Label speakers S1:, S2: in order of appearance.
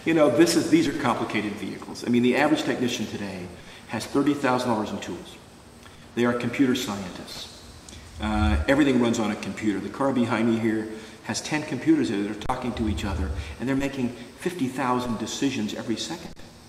S1: You know, these are complicated vehicles. I mean, the average technician today has $30,000 in tools. They are computer scientists. Everything runs on a computer. The car behind me here has 10 computers that are talking to each other, and they're making 50,000 decisions every second.